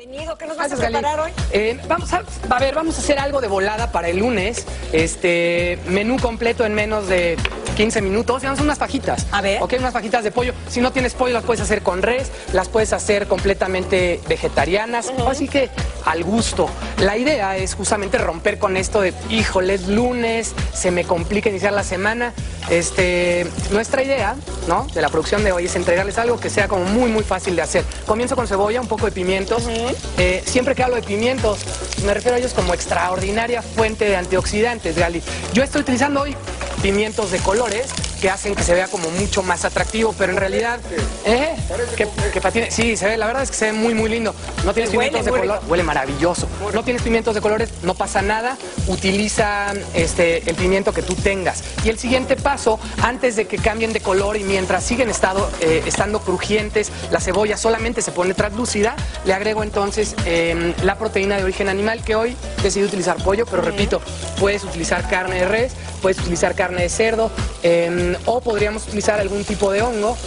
Bienvenido, ¿qué nos vas a preparar hoy? Vamos a hacer algo de volada para el lunes. Menú completo en menos de 15 minutos. Vamos a unas fajitas. A ver. Ok, unas fajitas de pollo. Si no tienes pollo, las puedes hacer con res, las puedes hacer completamente vegetarianas. Así que al gusto. La idea es justamente romper con esto de, híjole, es lunes, se me complica iniciar la semana. Nuestra idea, ¿no?, de la producción de hoy es entregarles algo que sea como muy fácil de hacer. Comienzo con cebolla, un poco de pimientos. Siempre que hablo de pimientos, me refiero a ellos como extraordinaria fuente de antioxidantes, Gali. Yo estoy utilizando hoy pimientos de colores que hacen que se vea como mucho más atractivo, pero en realidad, que patine. Sí, se ve, la verdad es que se ve muy lindo. No tienes pimientos de color, huele maravilloso. No tienes pimientos de colores, no pasa nada. Utiliza el pimiento que tú tengas. Y el siguiente paso, antes de que cambien de color y mientras siguen estando crujientes, la cebolla solamente se pone translúcida, le agrego entonces la proteína de origen animal, que hoy decidí utilizar pollo, pero repito, puedes utilizar carne de res, puedes utilizar carne de cerdo, o podríamos utilizar algún tipo de hongo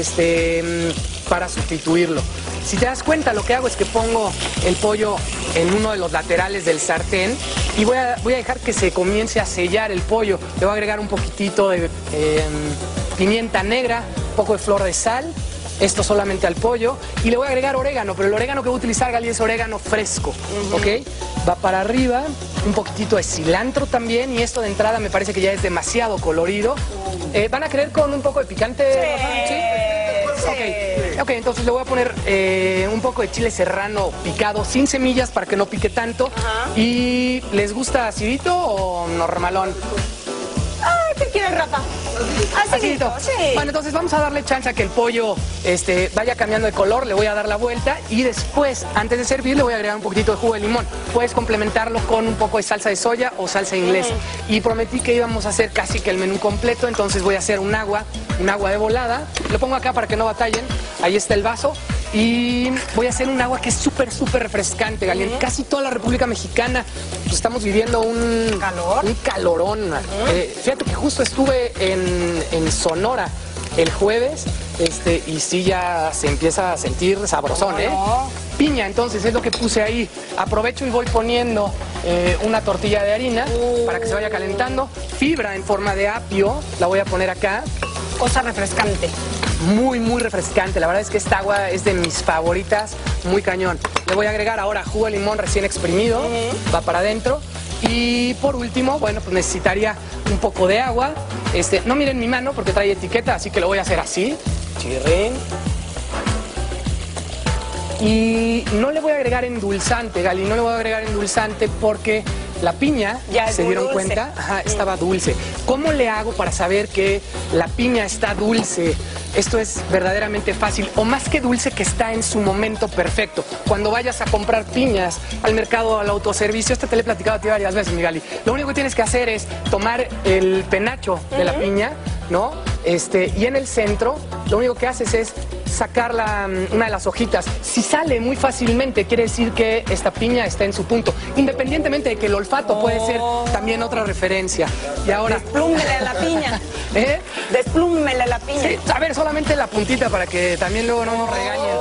para sustituirlo. Si te das cuenta, lo que hago es que pongo el pollo en uno de los laterales del sartén y voy a dejar que se comience a sellar el pollo. Le voy a agregar un poquitito de pimienta negra, un poco de flor de sal, esto solamente al pollo, y le voy a agregar orégano, pero el orégano que voy a utilizar, Gali, es orégano fresco, ¿ok? Va para arriba, un poquitito de cilantro también, y esto de entrada me parece que ya es demasiado colorido. ¿Van a querer con un poco de picante? Sí. Ok, entonces le voy a poner un poco de chile serrano picado, sin semillas, para que no pique tanto. ¿Y les gusta acidito o normalón? Ay, ¿qué quieres, Rafa? Acidito, sí. Bueno, entonces vamos a darle chance a que el pollo vaya cambiando de color, le voy a dar la vuelta y después, antes de servir, le voy a agregar un poquitito de jugo de limón. Puedes complementarlo con un poco de salsa de soya o salsa inglesa. Y prometí que íbamos a hacer casi que el menú completo, entonces voy a hacer un agua de volada. Lo pongo acá para que no batallen. Ahí está el vaso. Y voy a hacer un agua que es súper refrescante, Gali. En casi toda la República Mexicana pues, estamos viviendo un calorón. Fíjate que justo estuve en Sonora el jueves y sí ya se empieza a sentir sabrosón, Piña, entonces, es lo que puse ahí. Aprovecho y voy poniendo una tortilla de harina para que se vaya calentando. Fibra en forma de apio, la voy a poner acá. Cosa refrescante. Muy refrescante, la verdad es que esta agua es de mis favoritas, muy cañón. Le voy a agregar ahora jugo de limón recién exprimido, va para adentro. Y por último, bueno, pues necesitaría un poco de agua. No miren mi mano porque trae etiqueta, así que lo voy a hacer así. Chirrín. Y no le voy a agregar endulzante, Gali, no le voy a agregar endulzante porque la piña, ya ¿se dieron cuenta? Estaba dulce. ¿Cómo le hago para saber que la piña está dulce? Esto es verdaderamente fácil, o más que dulce, que está en su momento perfecto. Cuando vayas a comprar piñas al mercado, al autoservicio, te lo he platicado a ti varias veces, mi Gali. Lo único que tienes que hacer es tomar el penacho de la piña, ¿no? Y en el centro, lo único que haces es sacar una de las hojitas. Si sale muy fácilmente, quiere decir que esta piña está en su punto. Independientemente de que el olfato puede ser también otra referencia. Y ahora... Desplúmele a la piña. Desplúmele a la piña. Sí, a ver, solamente la puntita para que también luego no nos regañen.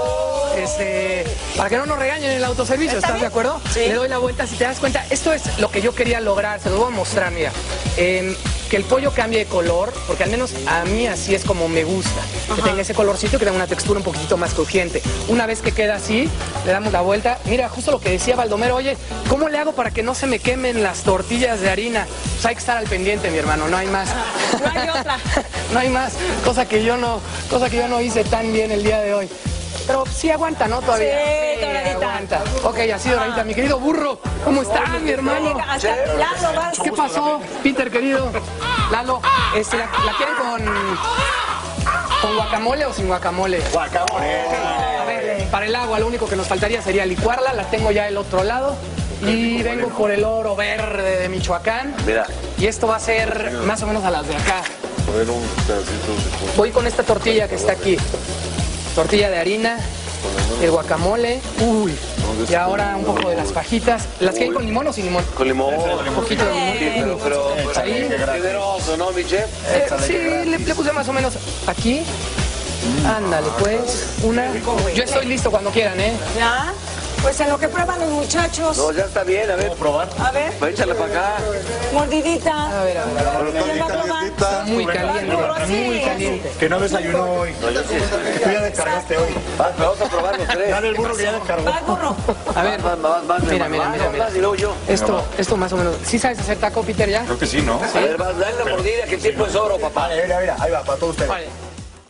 Para que no nos regañen en el autoservicio, ¿estás de acuerdo? Sí. Le doy la vuelta, si te das cuenta, esto es lo que yo quería lograr, se lo voy a mostrar, mira. Que el pollo cambie de color, porque al menos a mí así es como me gusta. Que tenga ese colorcito, que tenga una textura un poquitito más crujiente. Una vez que queda así, le damos la vuelta. Mira, justo lo que decía Baldomero, oye, ¿cómo le hago para que no se me quemen las tortillas de harina? Pues hay que estar al pendiente, mi hermano, no hay más. No hay otra. No hay más, cosa que yo no hice tan bien el día de hoy. Pero sí aguanta, ¿no? Todavía. Sí, doradita. Aguanta. Ok, así doradita. Mi querido burro, ¿cómo estás, mi hermano? Lalo, vas. ¿Qué pasó, Peter, querido? Lalo, ¿la quieren con guacamole o sin guacamole? Guacamole. A ver, para el agua lo único que nos faltaría sería licuarla. La tengo ya del otro lado. Y vengo por el oro verde de Michoacán. Mira. Y esto va a ser más o menos a las de acá. A ver, un pedacito de... Voy con esta tortilla que está aquí. Tortilla de harina, el guacamole, y ahora un poco de las fajitas. ¿Las quieren con limón o sin limón? Con limón. Un poquito de limón. Pero pues ahí, generoso, ¿no, mi chef? Sí, le puse más o menos aquí. Ándale, pues, una. Yo estoy listo cuando quieran, ¿eh? ¿Ya? Pues en lo que prueban los muchachos. No, ya está bien, a ver. probar? A ver, Échale para acá. mordidita. A ver, a ver. ¿Quién va a probar? Muy caliente, Sí. muy caliente. Que no desayunó hoy. No, yo sí. Tú ya descargaste hoy. Vamos a probar los tres. Dale el burro que ya descargó. Va, burro. A ver, mira, mira, mira, mira. Y luego yo. Esto más o menos. ¿Sí sabes hacer taco, Peter, ya? Creo que sí, ¿no? A ver, dale la mordida, que el tiempo es oro, papá. Vale, mira, mira, ahí va, para todos ustedes. Vale.